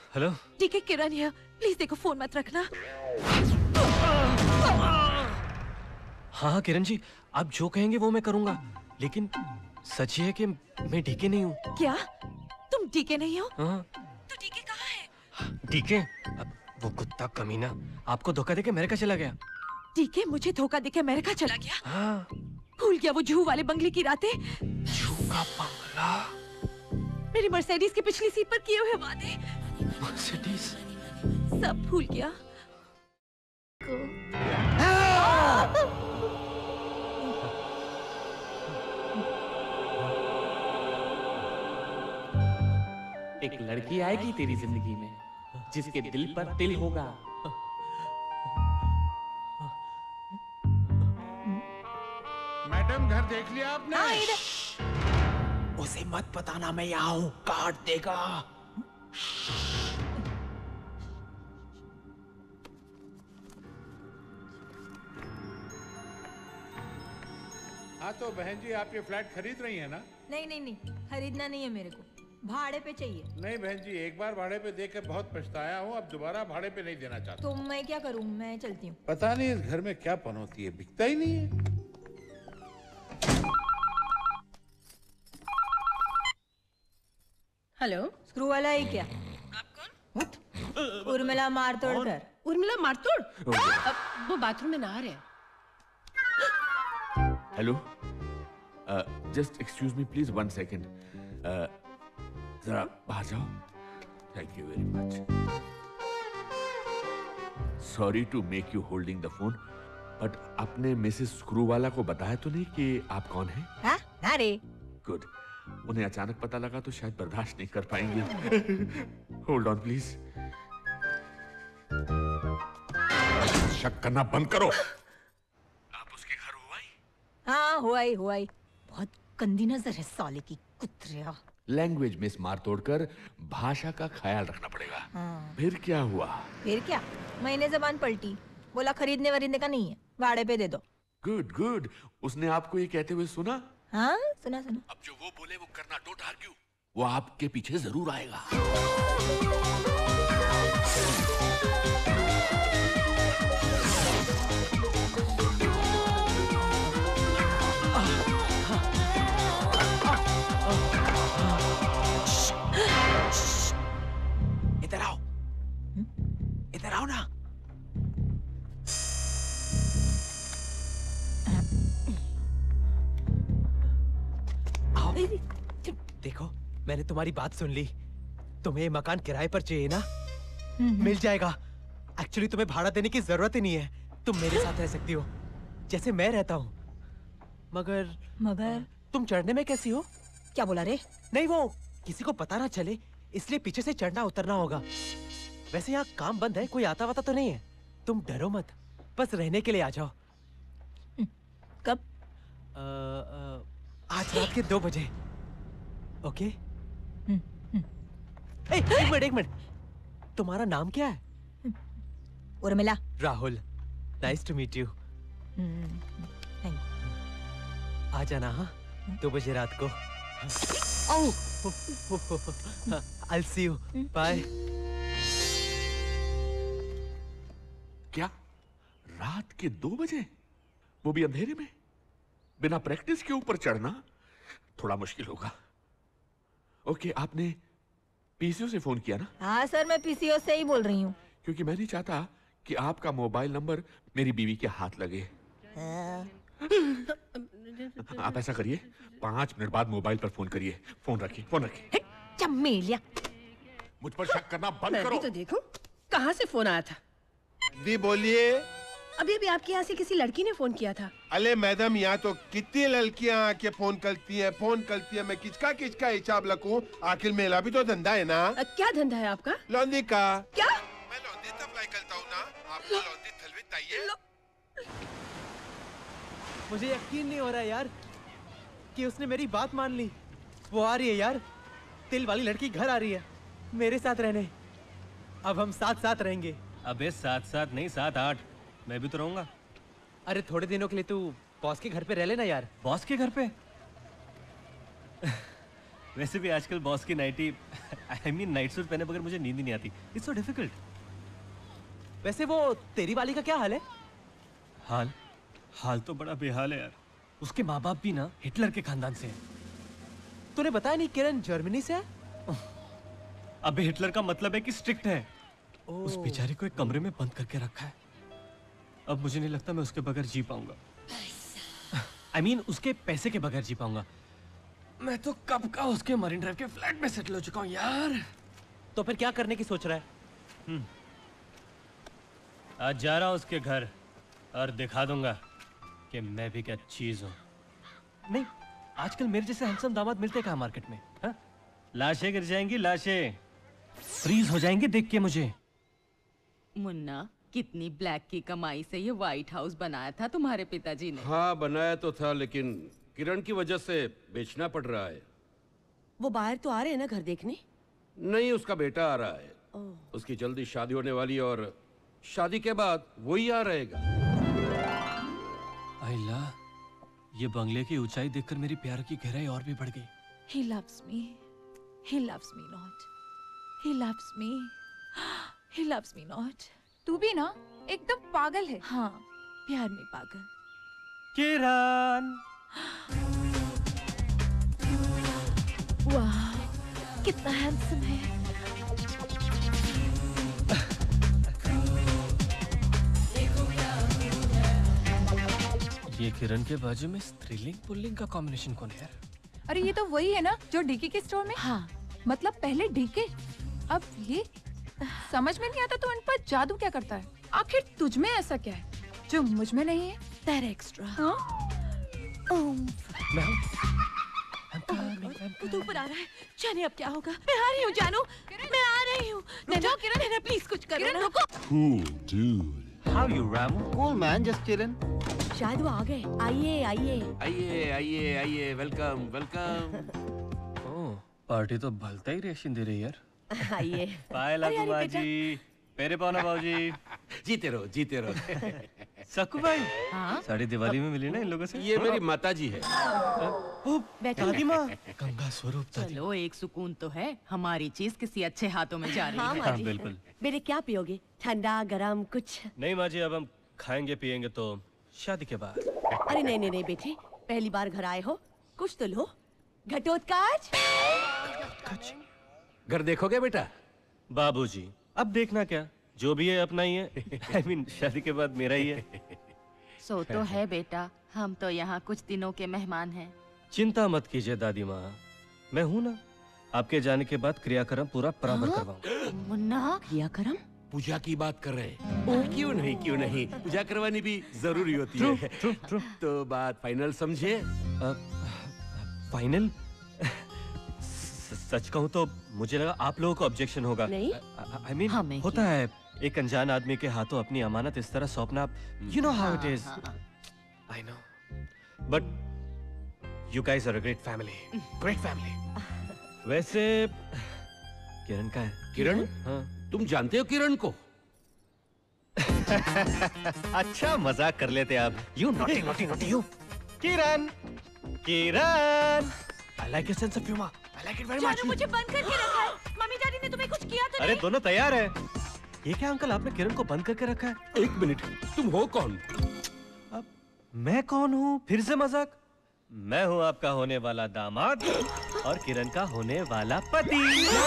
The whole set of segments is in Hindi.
हेलो डीके किरण है, प्लीज देखो फोन मत रखना। हाँ किरण जी, आप जो कहेंगे वो मैं करूँगा, लेकिन सच ये है कि मैं डीके नहीं हूँ। क्या तुम डीके नहीं हो? हाँ। तो डीके कहाँ है? डीके? अब वो कुत्ता कमीना आपको धोखा देके अमेरिका चला गया। डीके मुझे धोखा देके अमेरिका चला गया? हाँ। भूल गया वो जूहू वाले बंगले की रातें? जूहू का बंगला? मेरी मर्सिडीज की पिछली सीट पर किए हुए वादे? मर्सिडीज? सब भूल गया। एक लड़की आएगी तेरी जिंदगी में जिसके दिल पर तिल होगा। मैडम घर देख लिया आपने? उसे मत बताना मैं यहाँ हूँ, काट देगा। हाँ तो बहन जी आप ये फ्लैट खरीद रही है ना? नहीं नहीं नहीं, खरीदना नहीं है मेरे को, भाड़े पे चाहिए। नहीं बहन जी, एक बार भाड़े पे देकर बहुत पछताया हूँ, अब दोबारा भाड़े पे नहीं देना चाहता। तो मैं क्या करूँ, मैं चलती हूँ। पता नहीं इस घर में क्या पनौती है, बिकता ही नहीं है। हेलो, स्क्रू वाला है क्या? आप कौन? उर्मिला मारतोड़ कर। उर्मिला मारतोड़? वो बाथरूम में नहा रहे हैं। Hello, just excuse me please 1 second, जरा बाहर जाओ। Thank you very much. Sorry to make you holding the phone, but आपने मिसेस स्क्रूवाला को बताया तो नहीं कि आप कौन हैं? हाँ? ना रे। गुड, उन्हें अचानक पता लगा तो शायद बर्दाश्त नहीं कर पाएंगे। Hold on please. शक करना बंद करो। आप उसके घर हो आई? हाँ हुआ ही। बहुत गंदी नजर है साले की, कुत्रिया। लैंग्वेज मिस मार तोड़कर भाषा का ख्याल रखना पड़ेगा। हाँ। फिर क्या हुआ? फिर क्या, मैंने जबान पलटी, बोला खरीदने वरीदने का नहीं है, भाड़े पे दे दो। गुड गुड, उसने आपको ये कहते हुए सुना? हाँ सुना। अब जो वो बोले वो करना, डोंट आर्ग्यू। वो आपके पीछे जरूर आएगा। इधर आओ, इधर आओ ना। देखो मैंने तुम्हारी बात सुन ली, तुम्हें ये मकान किराए पर चाहिए ना? मिल जाएगा। एक्चुअली तुम्हें भाड़ा देने की जरूरत ही नहीं है, तुम मेरे साथ रह सकती हो जैसे मैं रहता हूँ। मगर तुम चढ़ने में कैसी हो? क्या बोला रे? नहीं, वो किसी को पता ना चले इसलिए पीछे से चढ़ना उतरना होगा। वैसे यहाँ काम बंद है, कोई आता वाता तो नहीं है। तुम डरो मत, बस रहने के लिए आ जाओ। कब? आज रात के 2 बजे। ओके? एक मिनट, तुम्हारा नाम क्या है? Urmila. Rahul, nice to meet you. आ जाना हाँ 2 बजे रात को। I'll see you. Bye. क्या रात के 2 बजे, वो भी अंधेरे में, बिना प्रैक्टिस के ऊपर चढ़ना थोड़ा मुश्किल होगा। ओके, आपने पीसीओ से फोन किया ना? हाँ सर, मैं पीसीओ से ही बोल रही हूँ। क्योंकि मैं नहीं चाहता कि आपका मोबाइल नंबर मेरी बीवी के हाथ लगे। आप ऐसा करिए, 5 मिनट बाद मोबाइल पर फोन करिए। फोन रखिए। चमेलिया, मुझ पर शक करना बंद करो। तो देखो कहाँ से फोन आया था। दी बोलिए। अभी आपके यहाँ से किसी लड़की ने फोन किया था। अरे मैडम, यहाँ तो कितनी लड़कियाँ आके फोन करती हैं। मैं किसका हिसाब रखूं? आखिर मेरा भी तो धंधा है ना। क्या धंधा है आपका? लौंडी का। क्या? मैं लौंडी सप्लाई करता हूँ ना। आपको लौंडी थलवी चाहिए? मुझे यकीन नहीं हो रहा यार कि उसने मेरी बात मान ली। वो आ रही है यार, तिल वाली लड़की घर आ रही है मेरे साथ रहने। अब हम साथ रहेंगे। अबे 7 नहीं 7-8, मैं भी तो रहूंगा। अरे थोड़े दिनों के लिए तू बॉस के घर पे रह लेना यार। बॉस के घर पे? वैसे भी आजकल बॉस की nightie I mean night suit पहने बगैर मुझे नींद ही नहीं आती। It's so difficult. वैसे वो तेरी वाली का क्या हाल है? हाल तो बड़ा बेहाल है यार। उसके माँ बाप भी ना हिटलर के खानदान से हैं। तूने बताया नहीं किरण जर्मनी से है? अबे हिटलर का मतलब है कि स्ट्रिक्ट है। उस बेचारे को एक कमरे में बंद करके रखा है। अब मुझे नहीं लगता मैं उसके बगैर जी पाऊंगा। आई मीन उसके पैसे के बगैर जी पाऊंगा। मैं तो कब का उसके मरीन ड्राइव के फ्लैट में सेटल हो चुका हूँ यार। तो फिर क्या करने की सोच रहा है? आज जा रहा हूँ उसके घर और दिखा दूंगा कि मैं भी क्या चीज हूँ। नहीं, आजकल मेरे जैसे हैंडसम दामाद मिलते कहाँ मार्केट में? हा? लाशें गिर जाएंगी, लाशें फ्रीज हो जाएंगे देख के मुझे। मुन्ना, कितनी ब्लैक की कमाई से ये व्हाइट हाउस बनाया था तुम्हारे पिताजी ने? हाँ बनाया तो था, लेकिन किरण की वजह से बेचना पड़ रहा है। वो बाहर तो आ रहे हैं ना घर देखने? नहीं, उसका बेटा आ रहा है। उसकी जल्दी शादी होने वाली और शादी के बाद वही आ रहेगा। आइला, ये बंगले की ऊंचाई देखकर मेरी प्यार की गहराई और भी बढ़ गई। He loves me. He loves me not. He loves me. He loves me not. तू भी ना एकदम पागल है। हाँ, प्यार में पागल। किरण। वाह, कितना हैंडसम है। ये किरण के बाजू में स्त्रीलिंग पुल्लिंग का कॉम्बिनेशन कौन है यार? अरे ये तो वही है ना जो डीके के स्टोर में। हाँ, मतलब पहले डीके, अब ये। समझ में नहीं आता तो इन पर जादू क्या करता है? आखिर तुझ में ऐसा क्या है जो मुझ में नहीं है? तेरा एक्स्ट्रा। हाँ? वो ऊपर आ रहा है। जाने अब क्या होगा। मैं आ रही हूँ जानू, मैं आ रही हूँ। जाओ किरण, नेहा प्लीज कुछ करो ना। Cool dude. How you Ramu? Cool man, just chillin'. शायद वो आ गए। आइए आइए आइए आइए आइए, वेलकम वेलकम। ओह, पार्टी तो भलता ही रिएक्शन दे रही है यार। आइए। पायला बुआजी, पेरे पाना बाबूजी। जीते रहो जीते रहो। सकू भाई। हाँ? साड़ी दिवाली में मिली ना इन लोगों से। ये मेरी माताजी है। दादी माँ, गंगा स्वरूप दादी। चलो, एक सुकून तो है, हमारी चीज किसी अच्छे हाथों में जा रही है। हाँ बिल्कुल। बेटे क्या पियोगे? ठंडा गरम कुछ? नहीं माँ जी, अब हम खाएंगे पिएंगे तो शादी के बाद। अरे नहीं नहीं नहीं बेटे, पहली बार घर आए हो, कुछ तो लो। घटोत्कच। घर देखोगे बेटा? बाबूजी, अब देखना क्या, जो भी है अपना ही है। I mean, शादी के बाद मेरा ही है। सो तो है बेटा, हम तो यहाँ कुछ दिनों के मेहमान हैं। चिंता मत कीजिए दादी माँ, मैं हूँ ना। आपके जाने के बाद क्रियाक्रम पूरा बराबर करवाऊंगा। मुन्ना, क्रियाक्रम? पूजा की बात कर रहे हैं। क्यों नहीं, पूजा करवानी भी जरूरी होती है। तो बात फाइनल समझे? फाइनल? सच कहूँ तो मुझे लगा आप लोगों को ऑब्जेक्शन होगा। नहीं? I mean, होता है एक अनजान आदमी के हाथों अपनी अमानत इस तरह सौंपना। You know how it is. I know. But you guys are a great family. Great family. वैसे किरण का है। किरण? हाँ। तुम जानते हो किरण को? अच्छा मजाक कर लेते आप। You naughty you. Kiran, Kiran. I like your sense of humor. I like it very much. जानू मुझे बंद करके रखा है। मम्मी डैडी ने तुम्हें कुछ किया तो अरे दोनों तैयार है। ये क्या अंकल, आपने किरण को बंद करके रखा है? एक मिनट, तुम हो कौन? अब मैं कौन हूँ? फिर से मजाक? मैं हूँ आपका होने वाला दामाद और किरण का होने वाला पति।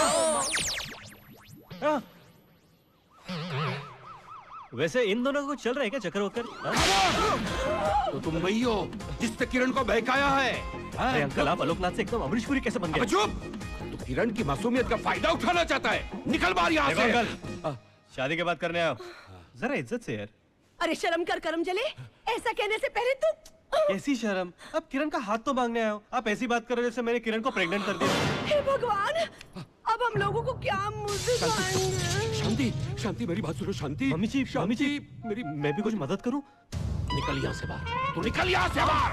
वैसे इन दोनों को चल रहा है क्या चक्कर वक्कर? तो तुम वही हो जिसने किरण को बहकाया है। अरे अंकल, आप आलोकनाथ से एकदम अमरीशपुरी कैसे बन गए? चुप! तो किरण की मासूमियत का फायदा उठाना चाहता है। निकल बाहर यहाँ से। अंकल, शादी के बाद करने आओ, जरा इज्जत से यार। अरे शर्म कर करम जले, ऐसा कहने से पहले तू। कैसी शर्म? अब किरण का हाथ तो मांगने आए हो, आप ऐसी बात कर रहे हो जैसे मैंने किरण को प्रेग्नेंट कर दिया। हे भगवान, अब हम लोगों को क्या मुंह दिखाएंगे? शांति, शांति, मेरी बात सुनो शांति। मम्मी जी मेरी, मैं भी कुछ मदद करूं? निकल यहाँ से बाहर। तू निकल यहाँ से बाहर।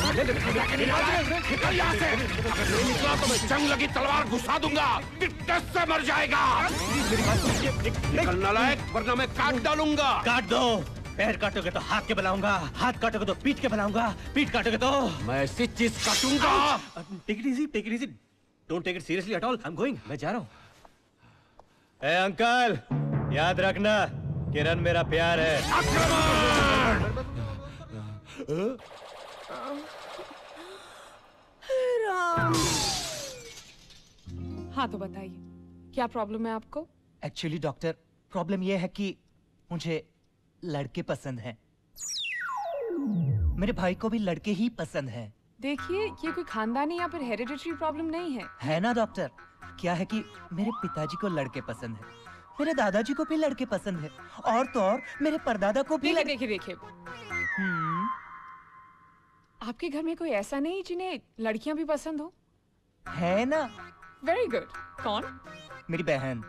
निकल यहाँ से। नहीं निकला तो मैं जंग लगी तलवार घुसा दूंगा। टिट्टस से मर जाएगा। निकल नालायक, वरना मैं काट डालूंगा। काट दो। पैर काटोगे तो हाथ के बनाऊंगा, हाथ काटोगे तो पीठ के बनाऊंगा, पीठ काटोगे तो मैं ऐसी चीज काटूंगा। Take it easy, take it easy. Don't take it seriously at all. I am going, मैं जा रहा हूँ। ए अंकल, याद रखना किरण मेरा प्यार है। हाँ तो बताइए क्या प्रॉब्लम है आपको? एक्चुअली डॉक्टर, प्रॉब्लम यह है कि मुझे लड़के पसंद हैं। मेरे भाई को भी लड़के ही पसंद हैं। देखिए ये कोई खानदानी या फिर हेरिडिटरी प्रॉब्लम नहीं है ना डॉक्टर? क्या है कि मेरे पिताजी को लड़के पसंद है, मेरे दादाजी को भी लड़के पसंद है, और तो और मेरे परदादा को भी। देखिए आपके घर में कोई ऐसा नहीं जिन्हें लड़कियां भी पसंद हो? है ना। Very good. कौन? मेरी बहन।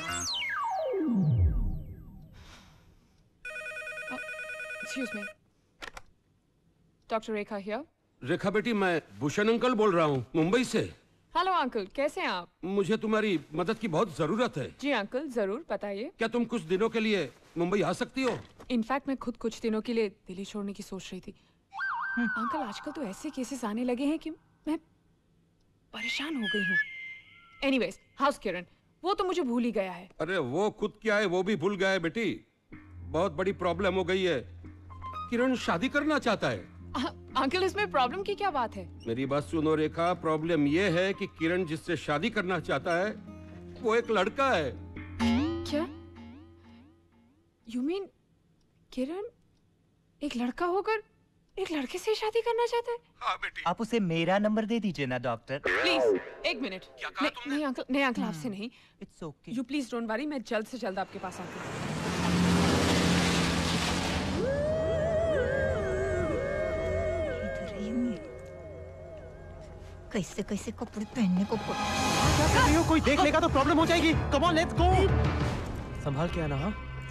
Excuse me, doctor Rekha here. Rekha बेटी, मैं भूषण अंकल बोल रहा हूँ, मुंबई से। हेलो अंकल, कैसे हैं आप? मुझे तुम्हारी मदद की बहुत जरूरत है। जी अंकल, जरूर बताइए। क्या तुम कुछ दिनों के लिए मुंबई आ सकती हो? इनफैक्ट मैं खुद कुछ दिनों के लिए दिल्ली छोड़ने की सोच रही थी। अंकल आजकल तो ऐसे केसेस आने लगे हैं कि मैं परेशान हो गई हूँ। एनीवेज, हाउस किरण, वो तो मुझे भूल ही गया है। अरे वो खुद क्या है वो भी भूल गया है बेटी। बहुत बड़ी प्रॉब्लम हो गई है। किरण शादी करना चाहता है। अंकल इसमें प्रॉब्लम की क्या बात है? मेरी बात सुनो रेखा, प्रॉब्लम ये है कि किरण जिससे शादी करना चाहता है वो एक लड़का है। क्या? यू मीन किरण एक लड़का होकर एक लड़के से शादी करना चाहता है? हाँ बेटी। आप उसे मेरा नंबर दे दीजिए ना डॉक्टर। प्लीज एक मिनट। नहीं अंकल आपसे नहीं। It's okay. You please don't worry, मैं जल्द से जल्द आपके पास आती हूँ। कैसे कैसे कपड़े पहनने को क्या कर रही हो? कोई देख लेगा तो प्रॉब्लम हो जाएगी। Come on let's go. संभाल के आना।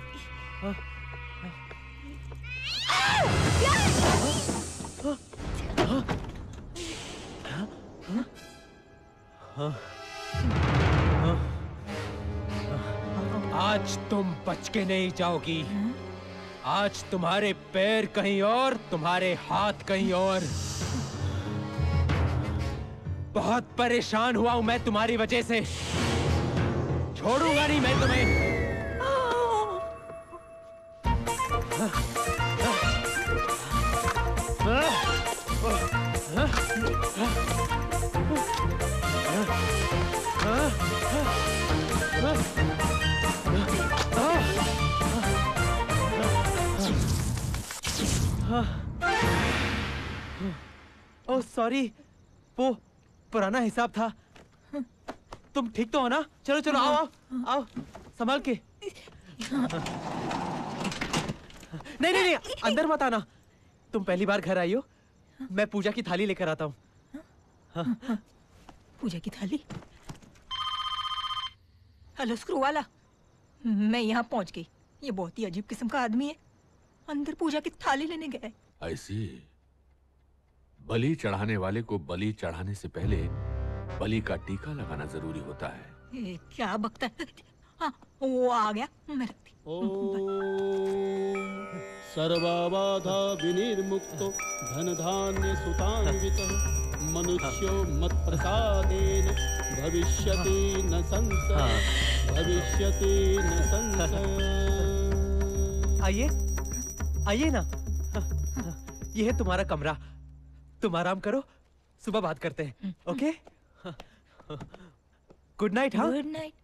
आज तुम बच के नहीं जाओगी। आज तुम्हारे पैर कहीं और, तुम्हारे हाथ कहीं और। बहुत परेशान हुआ हूं मैं तुम्हारी वजह से। छोड़ूंगा नहीं मैं तुम्हें। ओह सॉरी, वो पुराना हिसाब था। तुम ठीक तो हो ना? चलो चलो आओ आओ आओ, संभाल के। नहीं नहीं नहीं, अंदर मत आना। तुम पहली बार घर आई हो। मैं पूजा की थाली लेकर आता हूँ। पूजा की थाली? हेलो स्क्रू वाला, मैं यहाँ पहुँच गई। ये बहुत ही अजीब किस्म का आदमी है, अंदर पूजा की थाली लेने गया है। ऐसी बलि चढ़ाने वाले को बलि चढ़ाने से पहले बलि का टीका लगाना जरूरी होता है। ये क्या बकता है? हाँ, वो आ गया। मैं रखती। सर्वबाधा विनिर्मुक्तो धन धान्य सुतान्वितः मनुष्यो मत्प्रसादेन भविष्यति न संशय भविष्यति न संशय। आइए आइए ना, ये है तुम्हारा कमरा। तुम आराम करो, सुबह बात करते हैं। Okay, good night. हाँ गुड नाइट।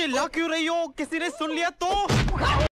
चिल्ला क्यों रही हो? किसी ने सुन लिया तो?